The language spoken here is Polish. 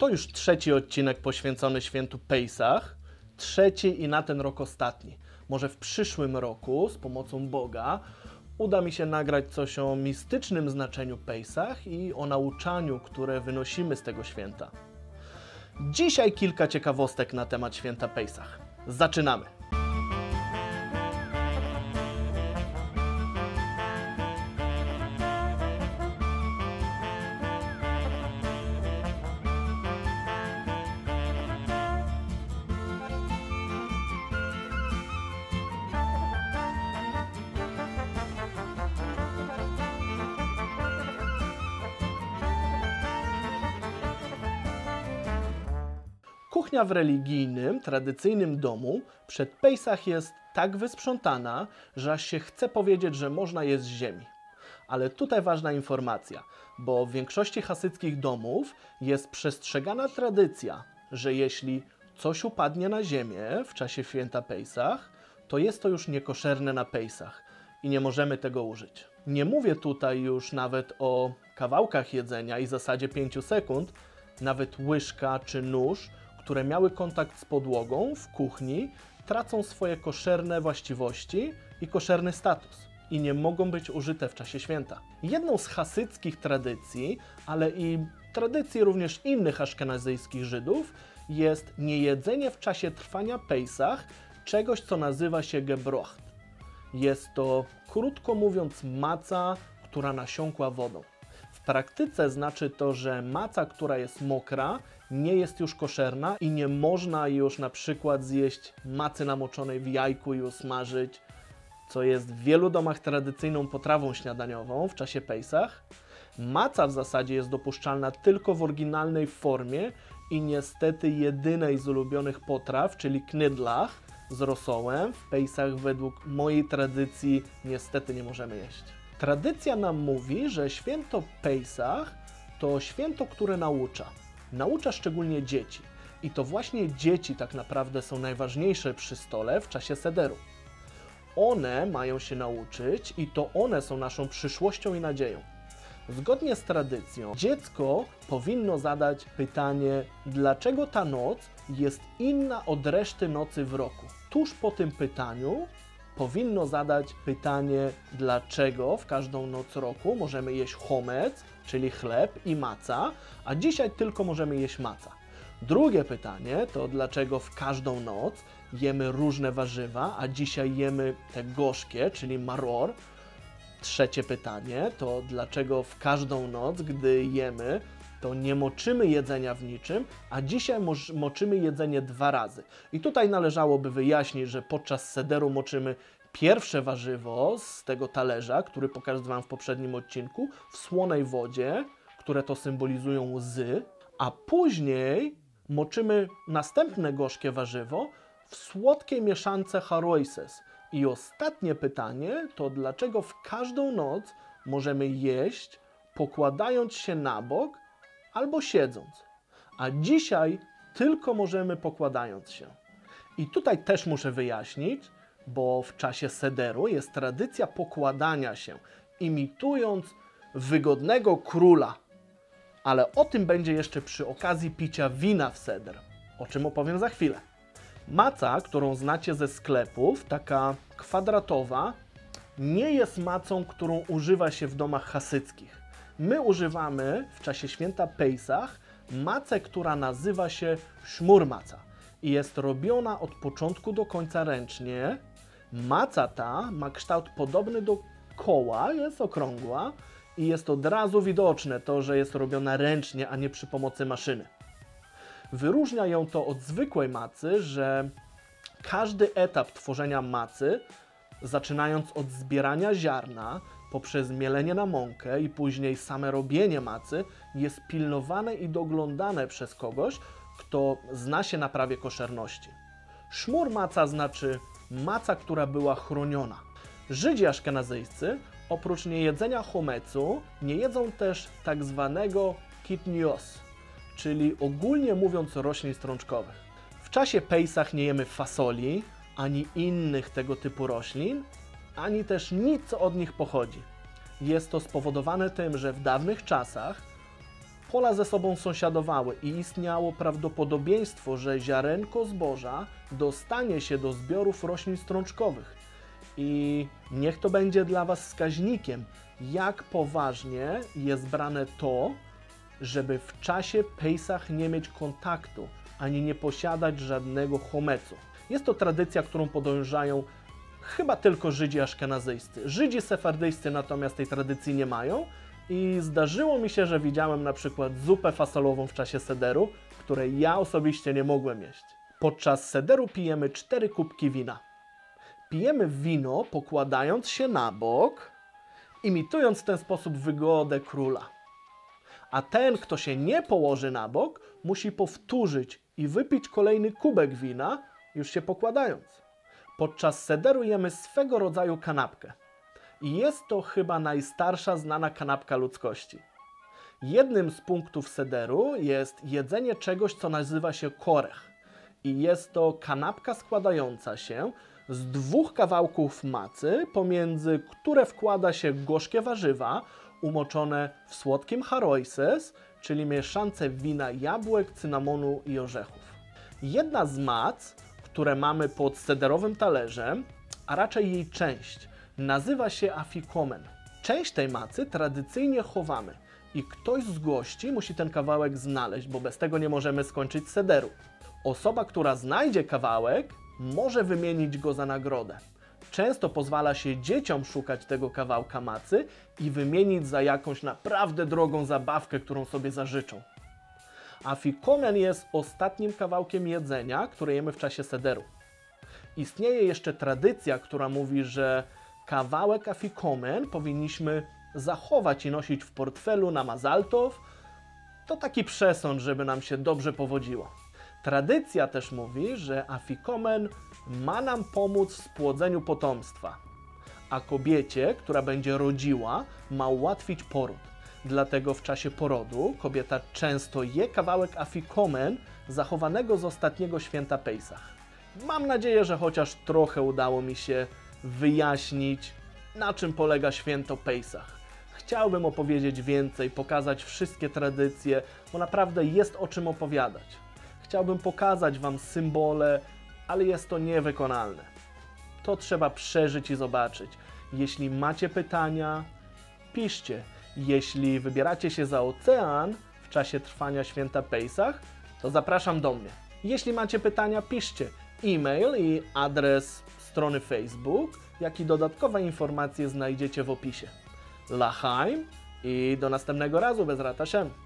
To już trzeci odcinek poświęcony świętu Pesach, trzeci i na ten rok ostatni. Może w przyszłym roku, z pomocą Boga, uda mi się nagrać coś o mistycznym znaczeniu Pesach i o nauczaniu, które wynosimy z tego święta. Dzisiaj kilka ciekawostek na temat święta Pesach. Zaczynamy! Kuchnia w religijnym, tradycyjnym domu przed Pesach jest tak wysprzątana, że aż się chce powiedzieć, że można jeść z ziemi. Ale tutaj ważna informacja, bo w większości hasyckich domów jest przestrzegana tradycja, że jeśli coś upadnie na ziemię w czasie święta Pesach, to jest to już niekoszerne na Pesach i nie możemy tego użyć. Nie mówię tutaj już nawet o kawałkach jedzenia i zasadzie 5 sekund, nawet łyżka czy nóż, które miały kontakt z podłogą w kuchni, tracą swoje koszerne właściwości i koszerny status i nie mogą być użyte w czasie święta. Jedną z hasyckich tradycji, ale i tradycji również innych aszkenazyjskich Żydów jest niejedzenie w czasie trwania Pesach czegoś, co nazywa się gebrocht. Jest to, krótko mówiąc, maca, która nasiąkła wodą. W praktyce znaczy to, że maca, która jest mokra, nie jest już koszerna i nie można już na przykład zjeść macy namoczonej w jajku i usmażyć, co jest w wielu domach tradycyjną potrawą śniadaniową w czasie Pesach. Maca w zasadzie jest dopuszczalna tylko w oryginalnej formie i niestety jedynej z ulubionych potraw, czyli knydlach z rosołem, w Pesach według mojej tradycji niestety nie możemy jeść. Tradycja nam mówi, że święto Pesach to święto, które naucza. Naucza szczególnie dzieci. I to właśnie dzieci tak naprawdę są najważniejsze przy stole w czasie sederu. One mają się nauczyć i to one są naszą przyszłością i nadzieją. Zgodnie z tradycją dziecko powinno zadać pytanie, dlaczego ta noc jest inna od reszty nocy w roku. Tuż po tym pytaniu powinno zadać pytanie, dlaczego w każdą noc roku możemy jeść chomec, czyli chleb i maca, a dzisiaj tylko możemy jeść maca. Drugie pytanie to, dlaczego w każdą noc jemy różne warzywa, a dzisiaj jemy te gorzkie, czyli maror. Trzecie pytanie to, dlaczego w każdą noc, gdy jemy, to nie moczymy jedzenia w niczym, a dzisiaj moczymy jedzenie 2 razy. I tutaj należałoby wyjaśnić, że podczas sederu moczymy pierwsze warzywo z tego talerza, który pokazywałem w poprzednim odcinku, w słonej wodzie, które to symbolizują łzy, a później moczymy następne gorzkie warzywo w słodkiej mieszance charoises. I ostatnie pytanie to, dlaczego w każdą noc możemy jeść, pokładając się na bok albo siedząc, a dzisiaj tylko możemy pokładając się. I tutaj też muszę wyjaśnić, bo w czasie sederu jest tradycja pokładania się, imitując wygodnego króla. Ale o tym będzie jeszcze przy okazji picia wina w seder, o czym opowiem za chwilę. Maca, którą znacie ze sklepów, taka kwadratowa, nie jest macą, którą używa się w domach hasyckich. My używamy w czasie święta Pesach macę, która nazywa się szmur maca i jest robiona od początku do końca ręcznie. Maca ta ma kształt podobny do koła, jest okrągła i jest od razu widoczne to, że jest robiona ręcznie, a nie przy pomocy maszyny. Wyróżnia ją to od zwykłej macy, że każdy etap tworzenia macy, zaczynając od zbierania ziarna, poprzez mielenie na mąkę i później same robienie macy, jest pilnowane i doglądane przez kogoś, kto zna się na prawie koszerności. Szmur maca znaczy maca, która była chroniona. Żydzi aszkenazyjscy oprócz niejedzenia chomecu nie jedzą też tak zwanego kitnios, czyli ogólnie mówiąc roślin strączkowych. W czasie Pesach nie jemy fasoli, ani innych tego typu roślin, ani też nic, co od nich pochodzi. Jest to spowodowane tym, że w dawnych czasach Pola ze sobą sąsiadowały i istniało prawdopodobieństwo, że ziarenko zboża dostanie się do zbiorów roślin strączkowych. I niech to będzie dla Was wskaźnikiem, jak poważnie jest brane to, żeby w czasie Pejsach nie mieć kontaktu, ani nie posiadać żadnego chomecu. Jest to tradycja, którą podążają chyba tylko Żydzi aszkenazyjscy. Żydzi sefardyjscy natomiast tej tradycji nie mają i zdarzyło mi się, że widziałem na przykład zupę fasolową w czasie sederu, której ja osobiście nie mogłem jeść. Podczas sederu pijemy 4 kubki wina. Pijemy wino pokładając się na bok, imitując w ten sposób wygodę króla. A ten, kto się nie położy na bok, musi powtórzyć i wypić kolejny kubek wina, już się pokładając. Podczas sederu jemy swego rodzaju kanapkę. I jest to chyba najstarsza znana kanapka ludzkości. Jednym z punktów sederu jest jedzenie czegoś, co nazywa się korech. I jest to kanapka składająca się z 2 kawałków macy, pomiędzy które wkłada się gorzkie warzywa umoczone w słodkim charoises, czyli mieszance wina, jabłek, cynamonu i orzechów. Jedna z mac, które mamy pod sederowym talerzem, a raczej jej część, nazywa się afikomen. Część tej macy tradycyjnie chowamy i ktoś z gości musi ten kawałek znaleźć, bo bez tego nie możemy skończyć sederu. Osoba, która znajdzie kawałek, może wymienić go za nagrodę. Często pozwala się dzieciom szukać tego kawałka macy i wymienić za jakąś naprawdę drogą zabawkę, którą sobie zażyczą. Afikomen jest ostatnim kawałkiem jedzenia, które jemy w czasie sederu. Istnieje jeszcze tradycja, która mówi, że kawałek afikomen powinniśmy zachować i nosić w portfelu na Mazaltov. To taki przesąd, żeby nam się dobrze powodziło. Tradycja też mówi, że afikomen ma nam pomóc w spłodzeniu potomstwa, a kobiecie, która będzie rodziła, ma ułatwić poród. Dlatego w czasie porodu kobieta często je kawałek afikomen zachowanego z ostatniego święta Pejsach. Mam nadzieję, że chociaż trochę udało mi się wyjaśnić, na czym polega święto Pejsach. Chciałbym opowiedzieć więcej, pokazać wszystkie tradycje, bo naprawdę jest o czym opowiadać. Chciałbym pokazać Wam symbole, ale jest to niewykonalne. To trzeba przeżyć i zobaczyć. Jeśli macie pytania, piszcie. Jeśli wybieracie się za ocean w czasie trwania święta Pejsach, to zapraszam do mnie. Jeśli macie pytania, piszcie. E-mail i adres strony Facebook, jak i dodatkowe informacje znajdziecie w opisie. Lachaim i do następnego razu, Bezrat Hashem.